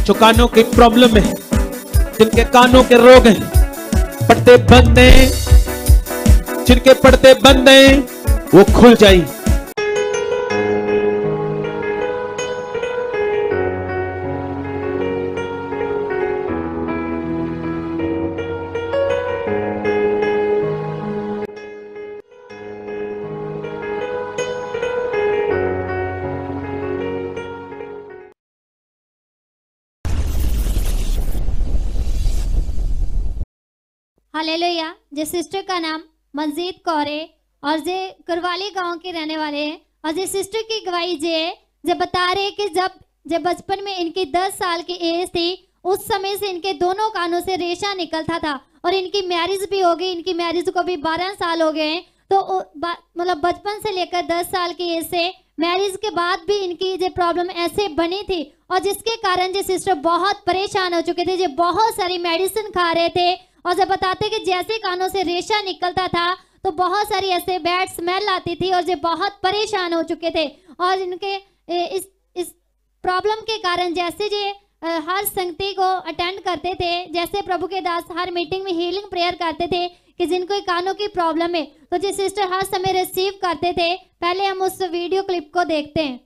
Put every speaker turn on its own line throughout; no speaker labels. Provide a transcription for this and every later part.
जो कानों की प्रॉब्लम है, जिनके कानों के रोग हैं, पर्दे बंद हैं, जिनके पर्दे बंद हैं वो खुल जाए।
हालेलुया। जिस सिस्टर का नाम मंजीत कौर है और जे करवाली गांव के रहने वाले हैं, और जिस सिस्टर की गवाही जे है, जब बता रहे कि जब बचपन में इनकी 10 साल की एज थी, उस समय से इनके दोनों कानों से रेशा निकलता था और इनकी मैरिज भी हो गई। इनकी मैरिज को भी 12 साल हो गए हैं। तो मतलब बचपन से लेकर 10 साल की एज से मैरिज के बाद भी इनकी जो प्रॉब्लम ऐसे बनी थी, और जिसके कारण जो सिस्टर बहुत परेशान हो चुके थे, जो बहुत सारी मेडिसिन खा रहे थे, और जब बताते कि जैसे कानों से रेशा निकलता था तो बहुत सारी ऐसे बैड स्मेल आती थी, और जो बहुत परेशान हो चुके थे। और इनके इस प्रॉब्लम के कारण जैसे जे हर संगति को अटेंड करते थे, जैसे प्रभु के दास हर मीटिंग में हीलिंग प्रेयर करते थे कि जिनको कानों की प्रॉब्लम है, तो जो सिस्टर हर समय रिसीव करते थे। पहले हम उस वीडियो क्लिप को देखते हैं।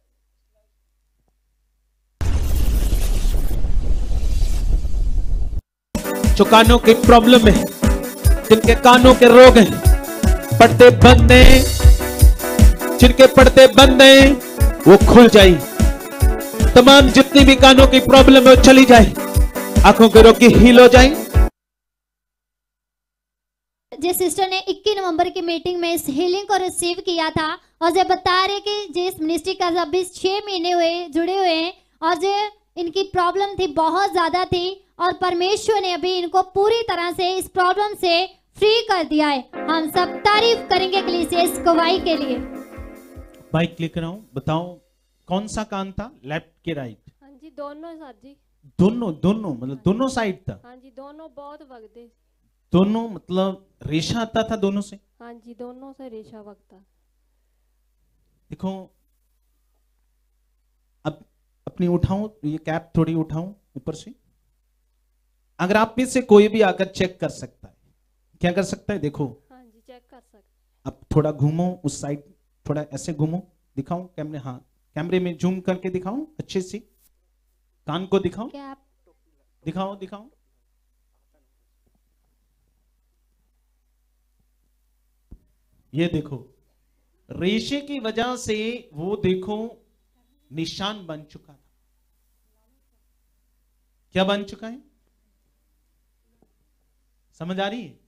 जो कानों की प्रॉब्लम है, जिनके कानों के रोग हैं, पर्दे बंद हैं, जिनके पर्दे बंद हैं वो खुल जाए। तमाम जितनी भी कानों की प्रॉब्लम है वो चली जाए, आंखों के रोग की हील हो जाए।
जिस सिस्टर ने 21 नवंबर की मीटिंग में इस हीलिंग को रिसीव किया था, और जब बता रहे कि जिस मिनिस्ट्री का अभी 6 महीने हुए जुड़े हुए हैं, और जो इनकी प्रॉब्लम थी बहुत ज्यादा थी, और परमेश्वर ने अभी इनको पूरी तरह से इस प्रॉब्लम से फ्री कर दिया है। हम सब तारीफ करेंगे कलीसिया इस गवाही के लिए।
माइक क्लिक कराऊं, बताओ कौन सा कान था, लेफ्ट के राइट?
हाँ जी, दोनों सर जी।
दोनों मतलब दोनों साइड था?
हाँ जी, दोनों बहुत वगदे।
दोनों मतलब रेशा आता था दोनों से?
हाँ जी, दोनों से रेशा वगता।
देखो, अब अपनी उठाऊं, ये कैप थोड़ी उठाऊं ऊपर से। अगर आप में से कोई भी आकर चेक कर सकता है, क्या कर सकता है? देखो,
हाँ जी, चेक कर सकते।
अब थोड़ा घूमो उस साइड, थोड़ा ऐसे घूमो, दिखाऊं कैमरे? हाँ, कैमरे में जूम करके दिखाऊं अच्छे से, कान को दिखाऊं, दिखाओ। ये देखो, रेशे की वजह से वो देखो निशान बन चुका था। क्या बन चुका है? समझ आ रही है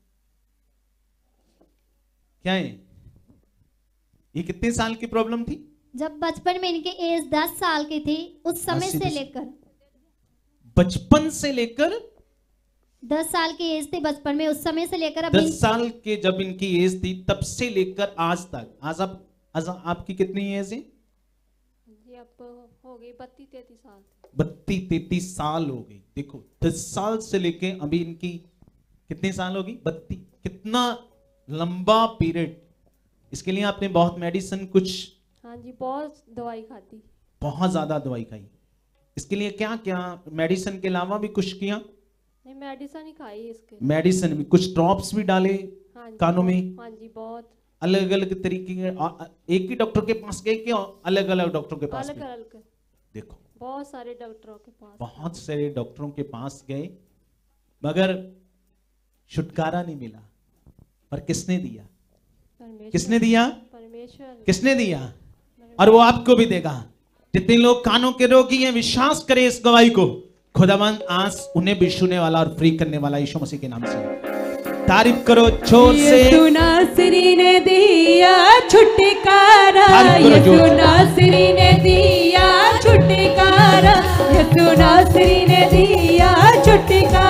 क्या है? ये कितने साल की प्रॉब्लम थी?
जब बचपन में इनकी एज 10 साल की थी, उस समय से लेकर
बचपन से लेकर
10 साल की एज थी बचपन में, उस समय से लेकर अब
10 साल के जब इनकी एज थी तब से लेकर आज तक। आज आपकी कितनी एज है?
जी, अब हो गई 32-33 साल।
32-33 साल हो गई। देखो, 10 साल से लेके अभी इनकी कितने साल होगी? 32। कितना लंबा पीरियड। इसके लिए आपने बहुत मेडिसिन कुछ?
हाँ जी, बहुत दवाई खाती,
बहुत ज्यादा दवाई खाई। इसके लिए क्या क्या मेडिसिन के अलावा भी कुछ किया?
नहीं, मेडिसिन ही खाई इसके।
मेडिसिन भी, कुछ ड्रॉप्स भी डाले
हाँ
कानों में?
हाँ जी, बहुत
अलग अलग तरीके के। एक ही डॉक्टर के पास गए कि अलग अलग डॉक्टरों के पास गए?
अलग।
देखो,
बहुत सारे डॉक्टरों के पास,
बहुत सारे डॉक्टरों के पास गए, मगर छुटकारा नहीं मिला। पर किसने दिया? किसने दिया?
परमेश्वर।
किसने दिया? और वो आपको भी देगा। जितने लोग कानों के रोगी हैं, विश्वास करें इस गवाही को। खुदावंद आज उन्हें भी छूने वाला और फ्री करने वाला यीशु मसीह के नाम से। तारीफ करो जोर से।
यीशु नासरी ने दिया छुटकारा, यीशु नासरी ने दिया छुटकारा, यीशु नासरी ने दिया छुटकारा।